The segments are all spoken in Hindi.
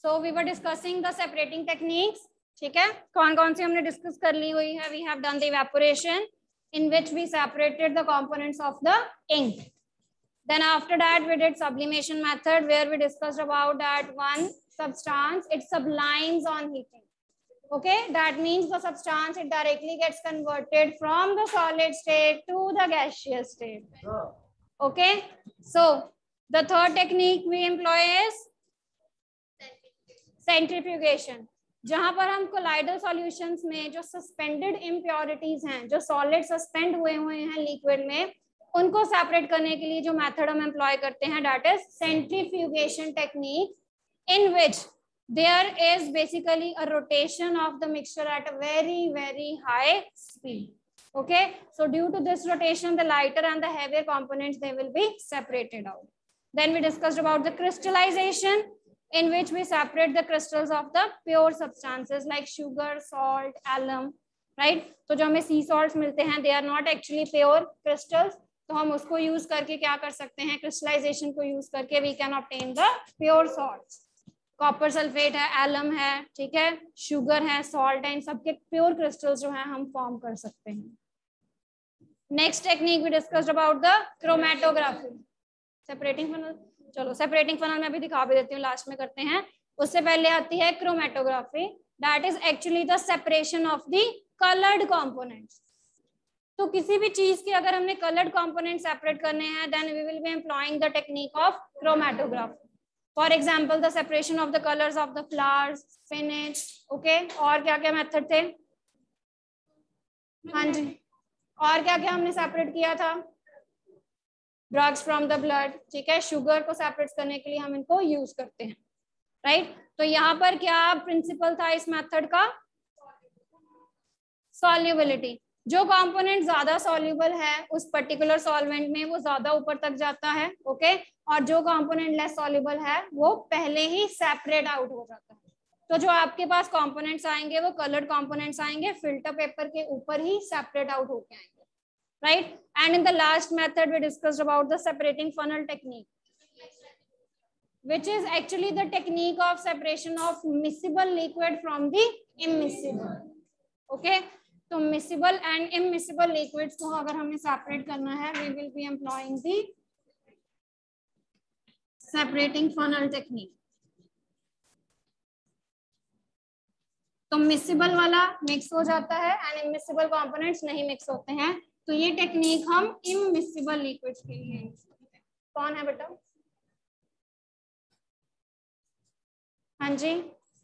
So we were discussing the separating techniques, ठीक है, कौन कौन सी हमने डिस्कस कर ली हुई है. We have done the evaporation in which we separated the components of the ink. Then after that we did sublimation method where we discussed about that one substance, it sublimes on heating. Okay, that means the substance, it directly gets converted from the solid state to the gaseous state. Okay, so the third technique we employ is centrifugation, जहां पर हम कोलाइडल सॉल्यूशंस में जो सस्पेंडेड इम्प्योरिटीज हैं, जो सॉलिड सस्पेंड हुए हैं लिक्विड में, उनको सेपरेट करने के लिए जो मेथड हम एम्प्लॉय करते हैं, that is centrifugation technique, in which there is basically a rotation of the mixture at a very high speed. Okay, so due to this rotation, the lighter and the heavier components, they will be separated out. Then we discussed about the crystallization, in which we separate the crystals of the pure substances like sugar, salt, alum, right? तो जो हमें sea salts मिलते हैं, they are not actually pure crystals, तो हम उसको use करके क्या कर सकते हैं, crystallization को use करके we can obtain the pure salts. Copper sulphate है, एलम है, ठीक है, शुगर है, सॉल्ट है, इन सबके प्योर क्रिस्टल्स जो है हम फॉर्म कर सकते हैं. Next technique we discussed about the chromatography, separating funnel. चलो सेपरेटिंग फनल में भी दिखा भी देती हूँ, लास्ट में करते हैं. उससे पहले आती है chromatography, that is actually the separation of the coloured components. तो किसी भी चीज के अगर हमने कलर्ड कंपोनेंट सेपरेट करने हैं, then we will be employing the technique of chromatography. For example the separation of the colours of the flowers, spinach. Okay, और क्या क्या मेथड थे? हाँ जी, और क्या क्या हमने सेपरेट किया था? ड्रग्स फ्रॉम द ब्लड, ठीक है, शुगर को सेपरेट करने के लिए हम इनको यूज करते हैं, राइट. तो यहाँ पर क्या प्रिंसिपल था इस मेथड का? सॉल्युबिलिटी. जो कंपोनेंट ज्यादा सॉल्युबल है उस पर्टिकुलर सॉल्वेंट में, वो ज्यादा ऊपर तक जाता है. ओके, और जो कंपोनेंट लेस सॉल्युबल है वो पहले ही सेपरेट आउट हो जाता है. तो जो आपके पास कंपोनेंट्स आएंगे वो कलर्ड कंपोनेंट्स आएंगे, फिल्टर पेपर के ऊपर ही सेपरेट आउट होके आएंगे, right? And in the last method we discussed about the separating funnel technique, which is actually the technique of separation of miscible liquid from the immiscible. Okay, तो miscible and immiscible liquids को अगर हमें separate करना है, we will be employing the separating funnel technique. तो miscible वाला mix हो जाता है and immiscible components नहीं mix होते हैं, तो ये टेक्निक हम इमिसिबल लिक्विड्स के लिए यूज करते हैं. कौन है बेटा? हाँ जी.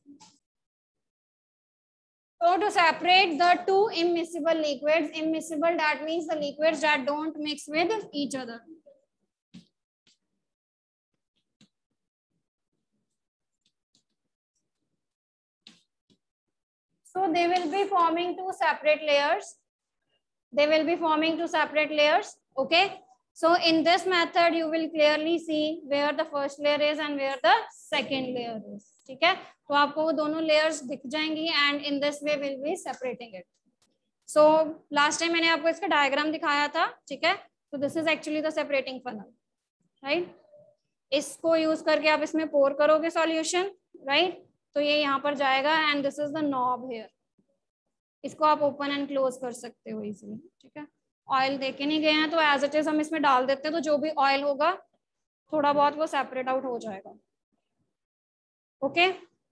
So to separate the two immiscible liquids, immiscible that means the liquids that don't mix with each other. So they will be forming two separate layers. They will be forming two separate layers. Okay, so in this method you will clearly see where the first layer is and where the second layer is. ठीक है, तो आपको वो दोनों layers दिख जाएंगी and in this way we'll be separating it. So last time मैंने आपको इसका डायग्राम दिखाया था, ठीक है, तो this is actually the separating funnel, right? इसको यूज करके आप इसमें पोर करोगे सॉल्यूशन, राइट, तो ये यहाँ पर जाएगा and this is the knob here. इसको आप ओपन एंड क्लोज कर सकते हो इजीली, ठीक है. ऑयल देके नहीं गए हैं तो एज इट इज हम इसमें डाल देते हैं, तो जो भी ऑयल होगा थोड़ा बहुत वो सेपरेट आउट हो जाएगा. ओके,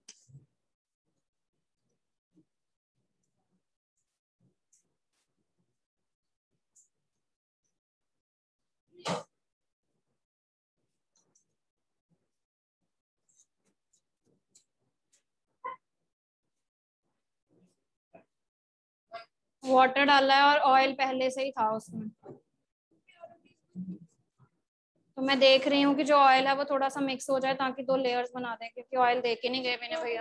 वाटर डाला है और ऑयल पहले से ही था उसमें, तो मैं देख रही हूँ कि जो ऑयल है वो थोड़ा सा मिक्स हो जाए ताकि दो लेयर्स बना दें, क्योंकि ऑयल दे के नहीं गए मैंने भैया,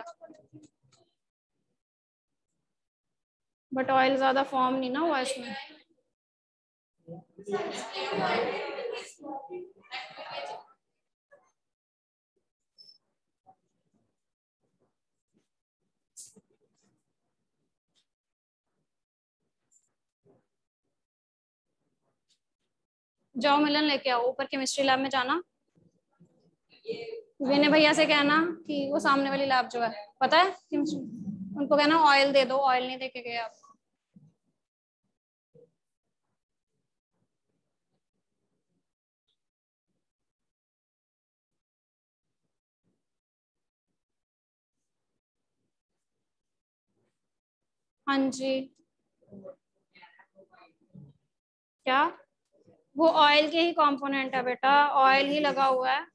बट ऑयल ज्यादा फॉर्म नहीं ना हुआ इसमें. जाओ मिलन लेके आओ, ऊपर केमिस्ट्री लैब में जाना, विनय भैया से कहना कि वो सामने वाली लैब जो है, पता है उनको कहना ऑयल दे दो, ऑयल नहीं देके गए आप। हाँ जी, क्या वो ऑयल के ही कंपोनेंट है बेटा, ऑयल ही लगा हुआ है,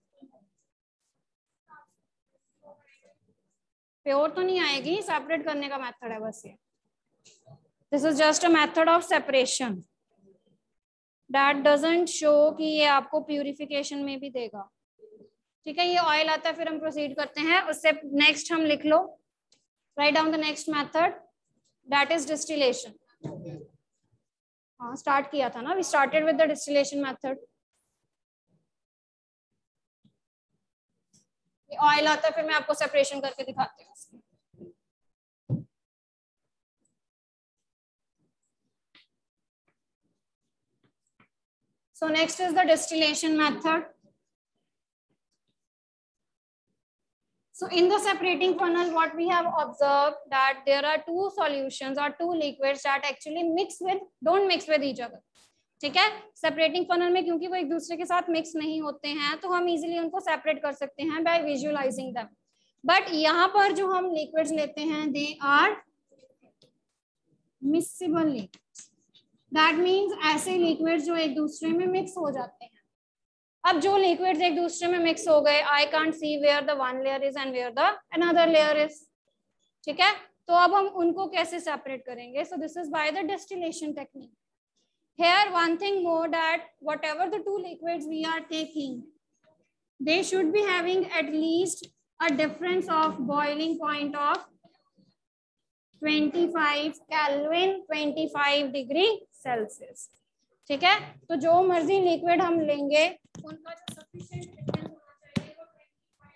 प्योर तो नहीं आएगी, सेपरेट करने का मेथड है बस ये। This is just a method of separation, that doesn't show कि ये आपको प्यूरिफिकेशन में भी देगा। ठीक है, ये ऑयल आता है, फिर हम प्रोसीड करते हैं उससे। नेक्स्ट हम लिख लो, write down the next method, that is distillation. हाँ स्टार्ट किया था ना, we started with the distillation method. Oil आता है, फिर मैं आपको सेपरेशन करके दिखाती हूँ। So next is the distillation method. So in the separating funnel, what we have observed that there are two solutions or two liquids that actually don't mix with each other. ठीक है, सेपरेटिंग फनल में क्योंकि वो एक दूसरे के साथ मिक्स नहीं होते हैं, तो हम इजीली उनको सेपरेट कर सकते हैं बाय विजुअलाइजिंग देम। बट यहाँ पर जो हम लिक्विड्स लेते हैं, they are miscible liquids. That means ऐसे लिक्विड्स जो एक दूसरे में मिक्स हो जाते हैं। अब जो लिक्विड्स एक दूसरे में मिक्स हो गए, I can't see where the one layer is and where the another layer is. ठीक है, तो अब हम उनको कैसे सेपरेट करेंगे? So this is by the distillation technique. Here one thing more, that whatever the two liquids we are taking, they should be having at least a difference of boiling point of 25 Kelvin, 25 degree Celsius. ठीक है, तो जो मर्जी लिक्विड हम लेंगे उनका जो सफिशिएंट डिफरेंस होना चाहिए वो 25।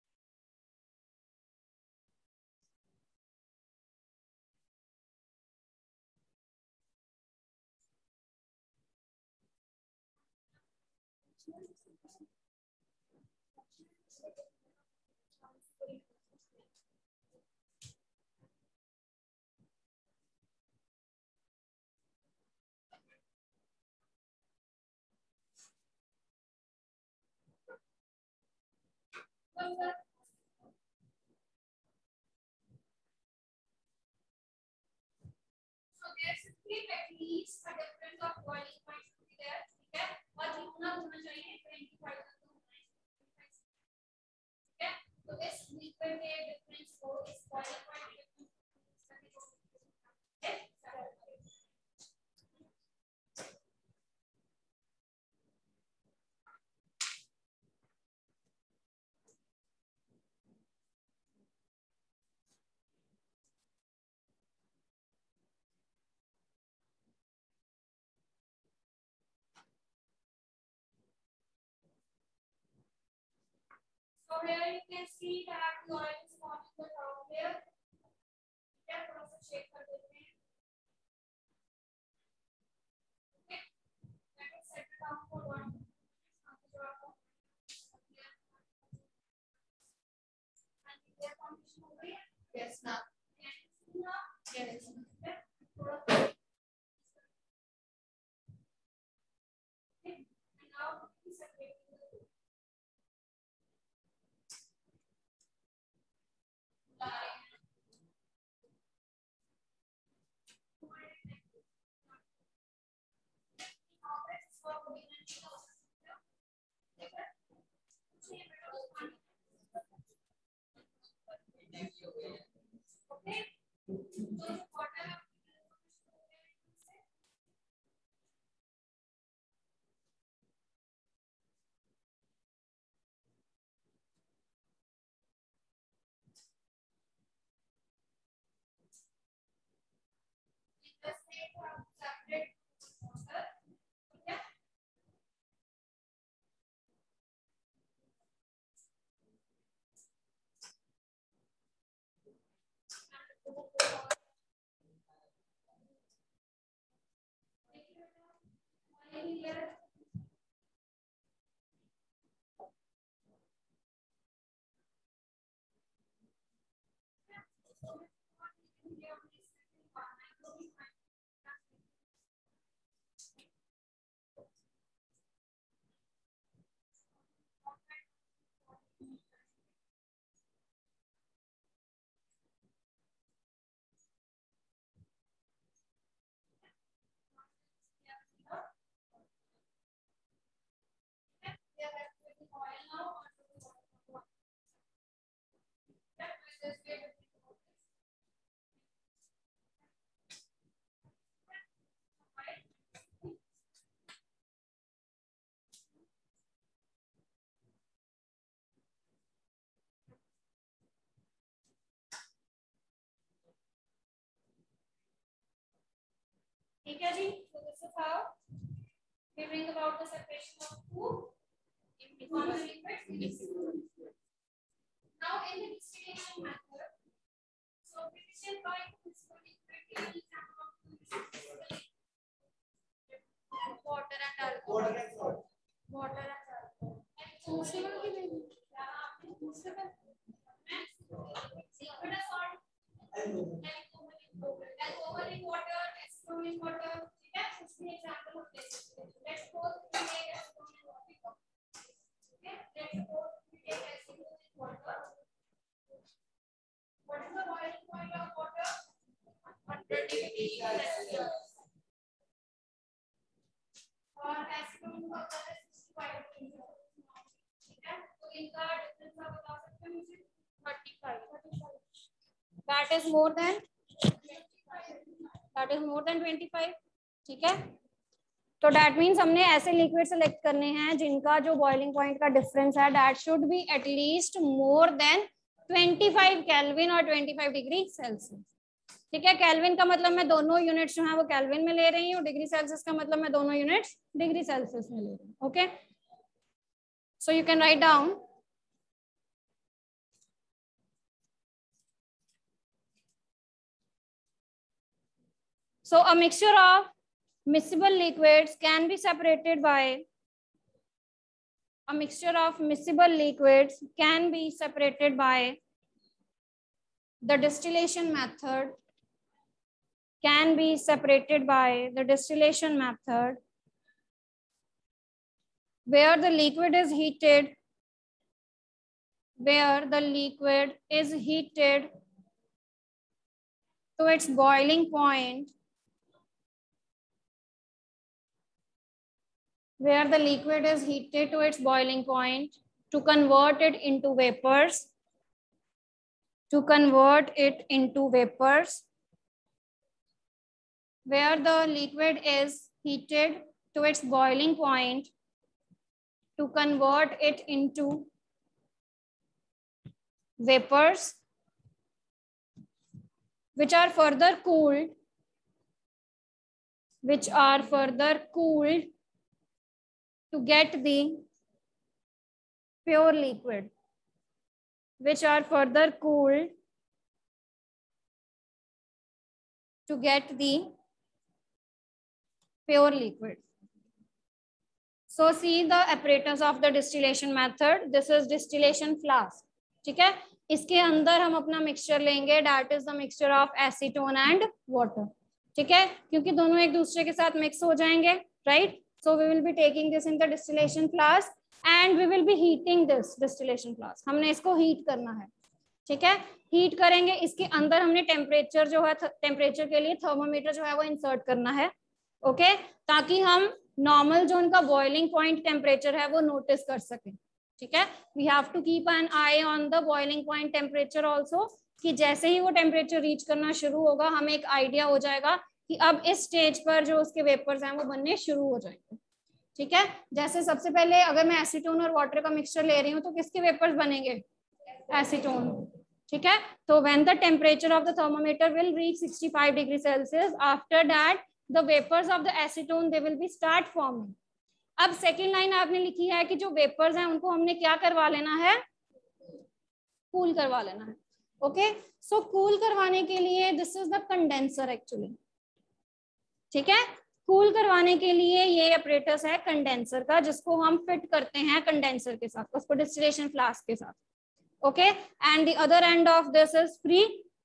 So there should be at least a difference of boiling point should be there. ठीक है, और कितना होना चाहिए 25 तक होना चाहिए। ठीक है, तो इस लिक्विड के डिफरेंस को इस बॉइलिंग पॉइंट के So here you can see that the oil is forming the top layer. क्या थोड़ा सा शेक कर देते हैं। Okay, let us set it down for 1 minute. Yes, now. Yes. ठीक है जी, so this is how we bring about the separation of two common liquids. Now in the distillation method, so efficient by water and alcohol. Water and alcohol. दूसरे वाले की नहीं, आपने दूसरे पे secret है salt, alcohol in water, acetone in water. ठीक है, उसमें एग्जांपल हम ले सकते हैं. Let's suppose we take acetone in water. Okay, let's suppose we take acetone in water. What is the boiling point of water? 100 degrees Celsius. और acetone का होता है 65 degrees. ठीक है, तो इनका डिफरेंस आप बता सकते हैं मुझे? 35. That is more than 25. ठीक है, तो दैट मीन्स हमने ऐसे लिक्विड सेलेक्ट करने हैं जिनका जो बॉइलिंग पॉइंट का डिफरेंस है that should be at least more than 25 Kelvin और 25 डिग्री सेल्सियस. ठीक है, केल्विन का मतलब मैं दोनों यूनिट्स जो है वो केल्विन में ले रही हूँ, डिग्री सेल्सियस का मतलब मैं दोनों यूनिट्स डिग्री सेल्सियस में ले रही हूँ. Okay, so you can write down. So a mixture of miscible liquids can be separated by the distillation method. Where the liquid is heated to its boiling point. Where the liquid is heated to its boiling point to convert it into vapors. Where the liquid is heated to its boiling point to convert it into vapors, which are further cooled to get the pure liquid. So see the apparatus of the distillation method. This is distillation flask. ठीक है, इसके अंदर हम अपना मिक्सचर लेंगे, that is the mixture of acetone and water. ठीक है, क्योंकि दोनों एक दूसरे के साथ मिक्स हो जाएंगे, right? So we will be taking this in the distillation flask and we will be heating this distillation flask. हमने इसको हीट करना है. ठीक है, हीट करेंगे, इसके अंदर हमने टेम्परेचर जो है, टेम्परेचर के लिए थर्मोमीटर जो है वो इंसर्ट करना है. ओके, ताकि हम नॉर्मल जो उनका बॉइलिंग पॉइंट टेम्परेचर है वो नोटिस कर सकें. ठीक है, we have to keep an eye on the boiling point temperature also, कि जैसे ही वो टेम्परेचर रीच करना शुरू होगा हमें एक आइडिया हो जाएगा कि अब इस स्टेज पर जो उसके वेपर्स हैं वो बनने शुरू हो जाएंगे. ठीक है, जैसे सबसे पहले अगर मैं एसीटोन और वाटर का मिक्सचर ले रही हूँ तो किसके वेपर्स बनेंगे? एसीटोन. ठीक है, तो when the temperature of the thermometer will reach 65 degree Celsius, after that the vapours of the acetone they will be start forming. अब सेकेंड लाइन आपने लिखी है कि जो वेपर्स हैं उनको हमने क्या करवा लेना है? कूल करवा लेना है. ओके, सो कूल करवाने के लिए this is the condenser actually. ठीक है, कूल करवाने के लिए ये अपरेटस है कंडेंसर का, जिसको हम फिट करते हैं कंडेंसर के साथ, उसको डिस्टिलेशन फ्लास्क के साथ. Okay, and the other end of this is free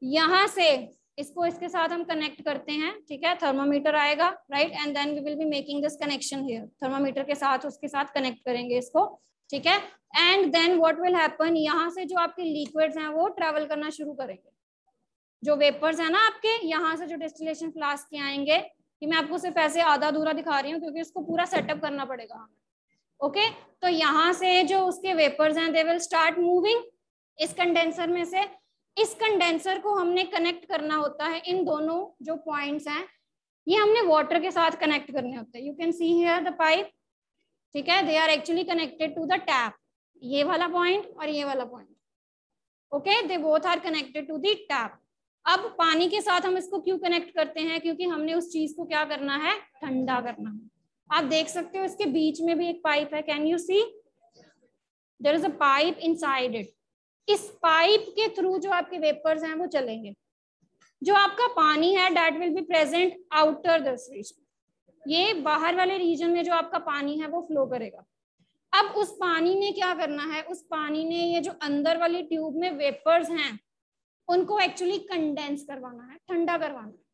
यहाँ से इसको इसके साथ हम कनेक्ट करते हैं, ठीक है, थर्मोमीटर आएगा, right, and then we will be making this connection here, thermometer के साथ उसके साथ कनेक्ट करेंगे इसको, ठीक है, and then what will happen, यहाँ से जो आपके लिक्विड्स हैं वो ट्रेवल करना शुरू करेंगे, जो वेपर्स है ना आपके यहाँ से जो डिस्टिलेशन फ्लास्क के आएंगे, कि मैं आपको सिर्फ ऐसे आधा अधूरा दिखा रही हूँ क्योंकि इसको पूरा सेटअप करना पड़ेगा हमें, ओके, तो यहाँ से जो उसके वेपर्स हैं दे विल स्टार्ट मूविंग इस कंडेंसर में से, इस कंडेंसर को हमने कनेक्ट करना होता है, इन दोनों जो पॉइंट्स हैं ये हमने वाटर के साथ कनेक्ट करने होते हैं, you can see here the pipe, ठीक है, they are actually connected to the tap, ये वाला पॉइंट और ये वाला point, okay, they both are connected to the tap. अब पानी के साथ हम इसको क्यों कनेक्ट करते हैं, क्योंकि हमने उस चीज को क्या करना है, ठंडा करना है। आप देख सकते हो इसके बीच में भी एक पाइप है, can you see, there is a pipe inside it, इस पाइप के थ्रू जो आपके वेपर्स हैं वो चलेंगे, जो आपका पानी है that will be present outer this region, ये बाहर वाले रीजन में जो आपका पानी है वो फ्लो करेगा। अब उस पानी ने क्या करना है, उस पानी ने ये जो अंदर वाली ट्यूब में वेपर्स हैं उनको एक्चुअली कंडेंस करवाना है, ठंडा करवाना है,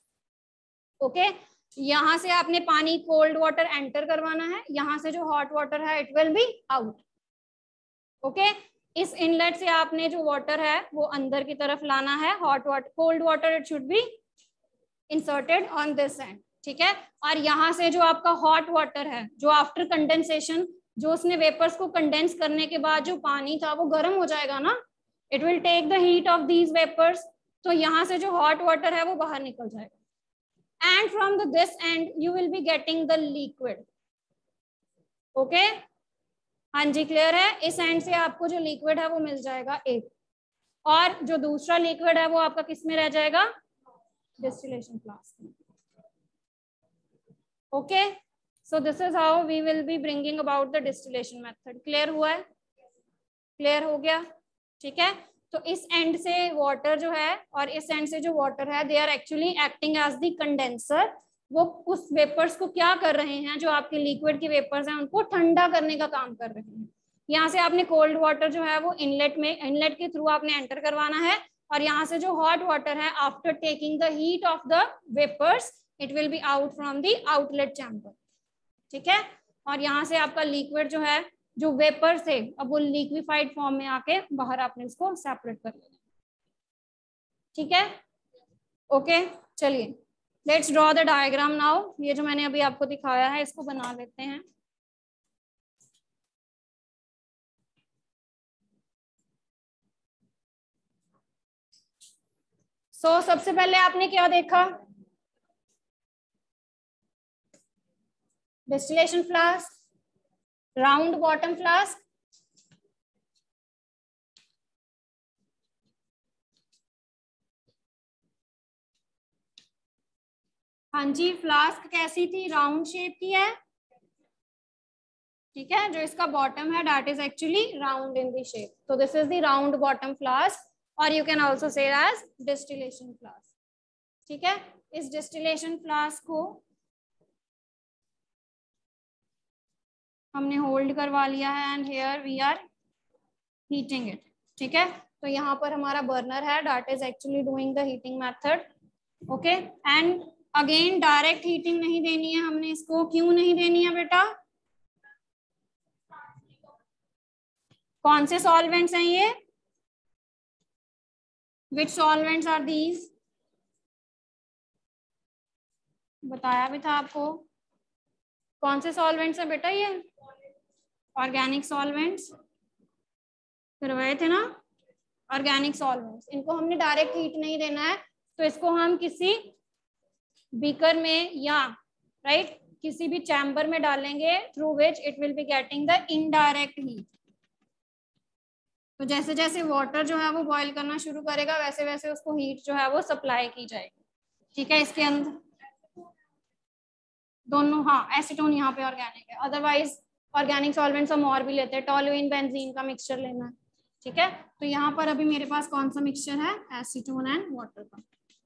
ओके, यहां से आपने पानी कोल्ड वाटर एंटर करवाना है, यहां से जो हॉट वाटर है it will be out, okay, इस इनलेट से आपने जो वाटर है वो अंदर की तरफ लाना है, hot water cold water it should be inserted on this end, ठीक है, और यहाँ से जो आपका हॉट वाटर है जो आफ्टर कंडेंसेशन, जो उसने वेपर्स को कंडेंस करने के बाद जो पानी था वो गर्म हो जाएगा ना, it will take the heat of these vapours, तो यहाँ से जो हॉट वाटर है वो बाहर निकल जाएगा, and from the this end you will be getting the liquid, okay, हाँ जी क्लियर है, इस एंड से आपको जो लिक्विड है वो मिल जाएगा एक, और जो दूसरा लिक्विड है वो आपका किस में रह जाएगा, डिस्टिलेशन फ्लास्क में, okay, so this is how we will be bringing about the distillation method. Clear हुआ है, क्लियर हो गया, ठीक है, तो इस एंड से वाटर जो है और इस एंड से जो वाटर है they are actually acting as the condenser, वो उस वेपर्स को क्या कर रहे हैं, जो आपके लिक्विड के वेपर्स हैं उनको ठंडा करने का काम कर रहे हैं। यहाँ से आपने कोल्ड वाटर जो है वो इनलेट में, इनलेट के थ्रू आपने एंटर करवाना है, और यहाँ से जो हॉट वाटर है after taking the heat of the vapours it will be out from the outlet chamber, ठीक है, और यहाँ से आपका लिक्विड जो है जो वेपर थे अब वो लिक्विफाइड फॉर्म में आके बाहर आपने इसको सेपरेट कर लेना, ठीक है, ओके, चलिए let's draw the diagram now, ये जो मैंने अभी आपको दिखाया है इसको बना लेते हैं। सो सबसे पहले आपने क्या देखा, distillation flask, round bottom flask, हाँ जी, फ्लास्क कैसी थी, राउंड शेप की है, ठीक है, जो इसका बॉटम है that is actually round in the shape, तो this is the round bottom flask, और you can also say as distillation flask, ठीक है, इस डिस्टिलेशन फ्लास्क को हमने होल्ड करवा लिया है and here we are heating it, ठीक है, तो यहाँ पर हमारा बर्नर है that is actually doing the heating method, okay, and again direct heating नहीं देनी है हमने इसको, क्यों नहीं देनी है बेटा, कौन से सॉल्वेंट्स हैं ये, विच सॉल्वेंट्स आर दीज, बताया भी था आपको, कौन से सॉल्वेंट्स हैं बेटा ये, ऑर्गेनिक सॉल्वेंट्स करवाए थे ना, ऑर्गेनिक सॉल्वेंट्स, इनको हमने डायरेक्ट हीट नहीं देना है, तो इसको हम किसी बीकर में या राइट किसी भी चैम्बर में डालेंगे through which it will be getting the indirect heat, तो जैसे जैसे वाटर जो है वो बॉईल करना शुरू करेगा वैसे वैसे उसको हीट जो है वो सप्लाई की जाएगी, ठीक है, इसके अंदर दोनों, हाँ एसीटोन यहाँ पे ऑर्गेनिक है, अदरवाइज ऑर्गेनिक सॉल्वेंट्स हम और भी लेते हैं, टोलुइन बेंजीन का मिक्सचर लेना है, ठीक है, तो यहाँ पर अभी मेरे पास कौन सा मिक्सचर है, एसीटोन एंड वाटर का।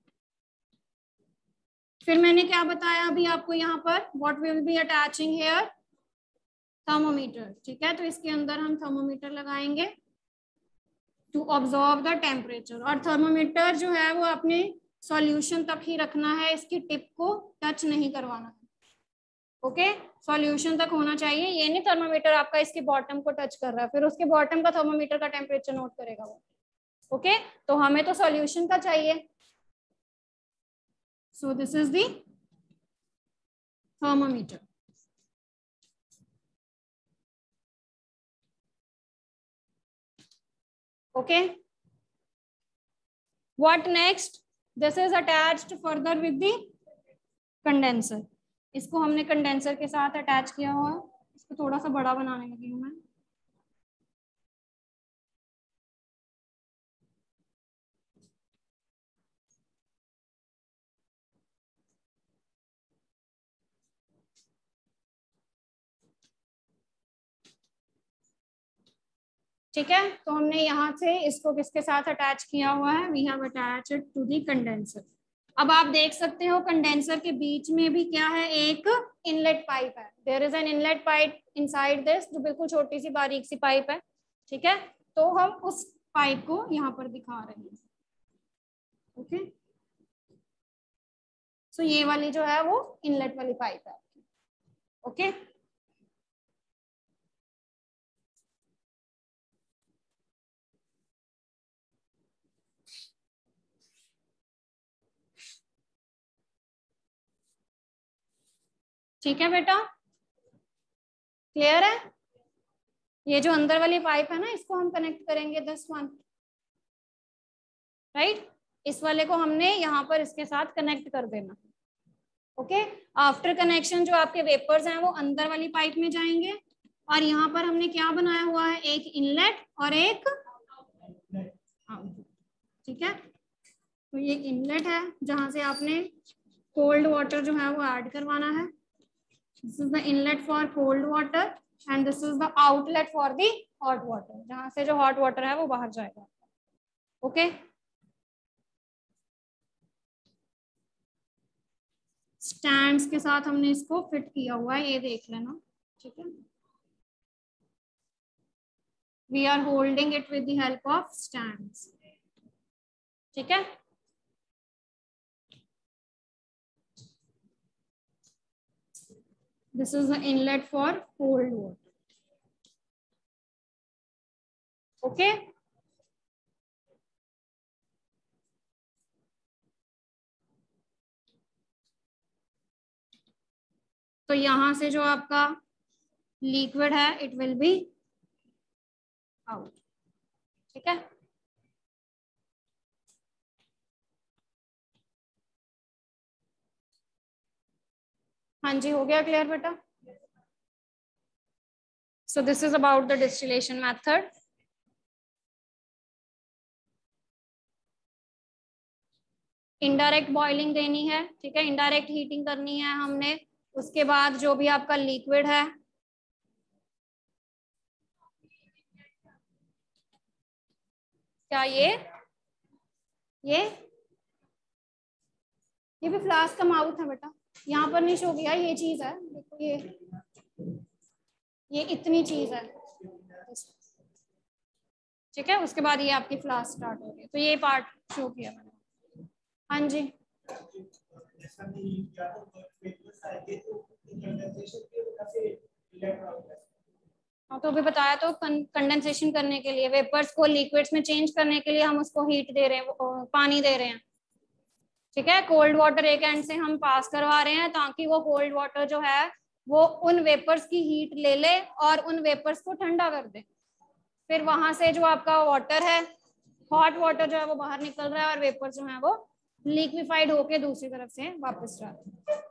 फिर मैंने क्या बताया अभी आपको यहाँ पर, what will be attaching here, thermometer, ठीक है, तो इसके अंदर हम थर्मोमीटर लगाएंगे, टू ऑब्जर्व द टेम्परेचर। और थर्मोमीटर जो है वो अपने सॉल्यूशन तक ही रखना है, इसकी टिप को टच नहीं करवाना है। ओके, सॉल्यूशन तक होना चाहिए, ये नहीं थर्मोमीटर आपका इसके बॉटम को टच कर रहा है, फिर उसके बॉटम का थर्मोमीटर का टेम्परेचर नोट करेगा वो। ओके, तो हमें तो सॉल्यूशन का चाहिए। So this is the thermometer. Okay, what next? This is attached further with the condenser. इसको हमने कंडेंसर के साथ अटैच किया हुआ है। इसको थोड़ा सा बड़ा बनाने लगी हूँ मैं। ठीक है, तो हमने यहाँ से इसको किसके साथ अटैच किया हुआ है? We have attached to the condenser. अब आप देख सकते हो कंडेंसर के बीच में भी क्या है? एक इनलेट पाइप है। There is an inlet pipe inside this, जो बिल्कुल छोटी सी बारीक सी पाइप है। ठीक है, तो हम उस पाइप को यहाँ पर दिखा रहे हैं। ओके, सो ये वाली जो है वो इनलेट वाली पाइप है। ओके, ठीक है बेटा, क्लियर है? ये जो अंदर वाली पाइप है ना, इसको हम कनेक्ट करेंगे दिस वन, राइट? इस वाले को हमने यहाँ पर इसके साथ कनेक्ट कर देना। ओके, आफ्टर कनेक्शन जो आपके वेपर्स हैं वो अंदर वाली पाइप में जाएंगे, और यहाँ पर हमने क्या बनाया हुआ है? एक इनलेट और एक आउटलेट। ठीक है, तो ये इनलेट है जहां से आपने कोल्ड वाटर जो है वो ऐड करवाना है। This is the inlet for cold water and this is the outlet for the hot water, जहां से जो हॉट वाटर है वो बाहर जाएगा। ओके, स्टैंड्स के साथ हमने इसको फिट किया हुआ है, ये देख लेना। ठीक है, we are holding it with the help of stands. ठीक है, this is the inlet for cold water. Okay, तो यहां से जो आपका लिक्विड है इट विल बी आउट। ठीक है, हाँ जी, हो गया क्लियर बेटा? So this is about the distillation method. Indirect boiling देनी है, ठीक है, इनडायरेक्ट हीटिंग करनी है हमने। उसके बाद जो भी आपका लिक्विड है क्या ये भी फ्लास्क का माउथ है बेटा, यहाँ पर नहीं शो किया। ये चीज है, देखो ये इतनी चीज है। ठीक है, उसके बाद ये आपकी फ्लास्क स्टार्ट हो गई, तो ये पार्ट शो किया मैंने। हाँ जी, हाँ तो अभी बताया तो कंडेंसेशन करने के लिए, वेपर्स को लिक्विड्स में चेंज करने के लिए हम उसको हीट दे रहे हैं, पानी दे रहे हैं। ठीक है, कोल्ड वाटर एक एंड से हम पास करवा रहे हैं ताकि वो कोल्ड वाटर जो है वो उन वेपर्स की हीट ले ले और उन वेपर्स को ठंडा कर दे। फिर वहां से जो आपका वाटर है, हॉट वाटर जो है वो बाहर निकल रहा है और वेपर जो है वो लिक्विफाइड होके दूसरी तरफ से वापस जा रहा है।